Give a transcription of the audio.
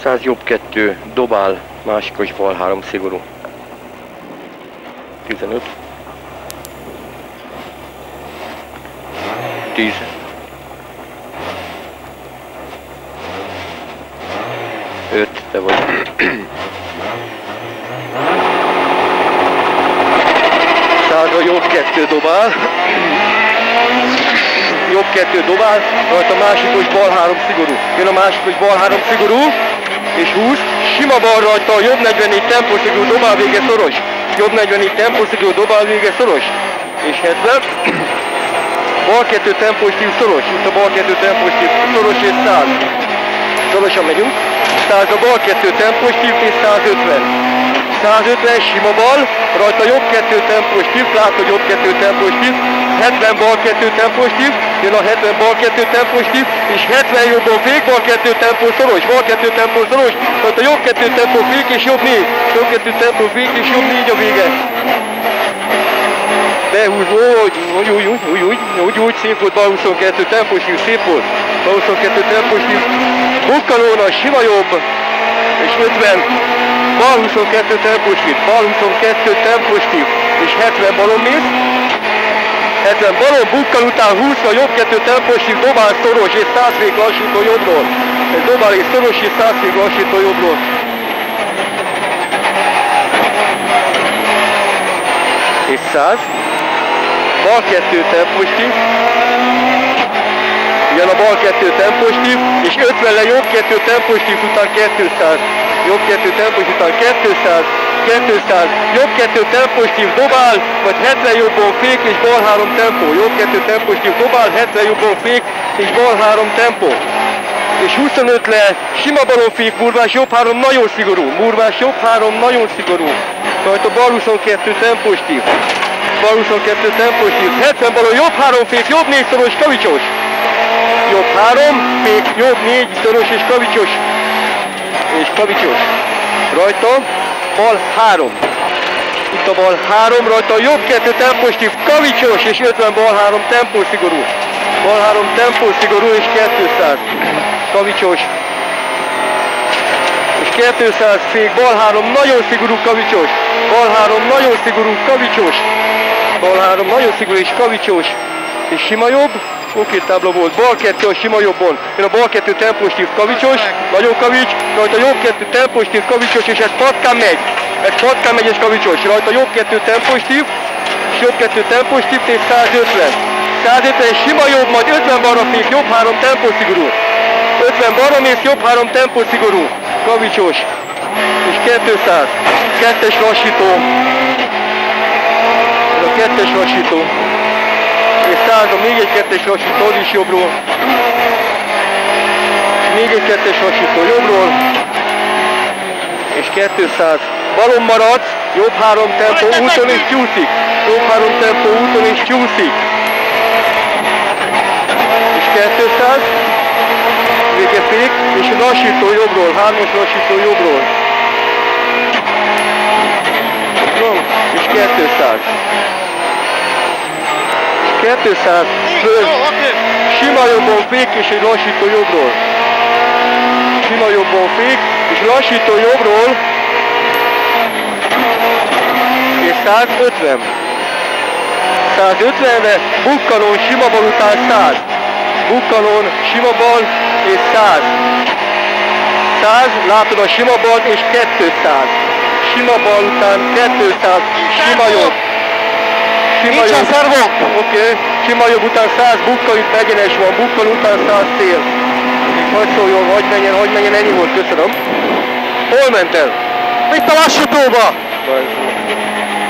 100 jobb 2, dobál, másikos bal 3 szigorú. 15. 10. 5, te vagy. 100 jobb 2 dobál. Jobb 2 dobál, rajta másikos bal 3 szigorú. Jön a másikos bal 3 szigorú, és 20. Sima bal rajta, jobb 44 tempó szigorú, dobál vége szoros. Jobb 44 tempó szigorú, dobál vége szoros. És 70. Bal 2 tempó stíl szoros, itt a bal 2 tempó stíl szoros és 100. Szorosan megyünk. 100 a bal 2 tempó stíl és 150. 150 sima bal, rajta jobb 2 tempós tív, látod jobb 2 tempós tív, 70 bal 2 tempós tív, jön a 70 bal 2 tempós tív, és 70 jobbon fék, bal 2 tempó szoros, bal 2 tempó szoros, rajta jobb 2 tempó fék és jobb 4, jobb 2 tempó fék és jobb 4 a vége. Behúz, úgy, szép volt, bal 22 tempós tív, szép volt, bal 22 tempós tív, bukkanóna, sima jobb, és 50. Bal 22 tempós tív, bal 22 tempós tív, és 70 balon mész. 70 balon, bukkan után 20-ra, jobb 2 tempós tív, dobál szoros és 100 fék lassító jobbról. Ez dobál és szoros és 100 fék lassító jobbról. És 100. Bal 2 tempós tív. Jön a bal 2 tempós tív, és 50-le jobb 2 tempós tív után 200. Jobb 2 tempós után 200, 200, jobb 2 tempós tív dobál, vagy 70 jobbon fék és bal 3 tempó. Jobb 2 tempós tív dobál, 70 jobbon fék és bal 3 tempó. És 25 le, sima balon fék, murvás jobb 3 nagyon szigorú. Murvás jobb 3 nagyon szigorú. Rajta bal 22 tempós tív. Bal 22 tempós tív, 70 balon jobb 3 fék, jobb 4 szoros, kavicsos. Jobb 3, fék, jobb 4 szoros és kavicsos. És kavicsos. Rajta bal 3. Itt a bal 3, rajta a jobb 2 tempós tív, kavicsos, és 50 bal 3 tempó szigorú. Bal 3 tempó szigorú és 200. Kavicsos. És 200 fék, bal 3 nagyon szigorú, kavicsos. Bal 3 nagyon szigorú, kavicsos. Bal 3 nagyon szigorú és kavicsos. És sima jobb. Oké, tábla volt. Bal 2 a sima jobbon. Jön a bal 2 tempós tív, kavicsos, nagyon kavics, rajta jobb 2 tempós tív, kavicsos, és ez patkán megy. Ez patkán megy és kavicsos. Rajta jobb 2 tempós tív, és jobb 2 tempós tív, és 150. 150 és sima jobb, majd 50 balra fék, jobb 3 tempó szigorú. 50 balra mész, jobb 3 tempó szigorú. Kavicsos. És 200. Kettes lassító. Ez a kettes lassító. És 100, még egy kettes lassító, az is jobbról. Még egy kettes lassító jobbról. És 200. Balon maradsz, jobb 3 tempó, úton és csúszik. Jobb 3 tempó, úton és csúszik. És 200. Végefék, és a lassító jobbról, 3-as lassító jobbról. És 200. 200, föl, sima jobbon fék és egy lassító jobbról. Sima jobbon fék és lassító jobbról. És 150. 150-re, bukkanon, sima bal után 100. Bukkanon, sima bal és 100. 100, látod a sima bal és 200. Sima bal után 200, sima jobb. Nincsen szervok! Oké, sima jobb után 100, bukkan itt egyenes van, bukkan után 100 szél. Hadd szóljon, hagyj menjen, ennyi volt, köszönöm. Hol ment el? Itt a lassítóba!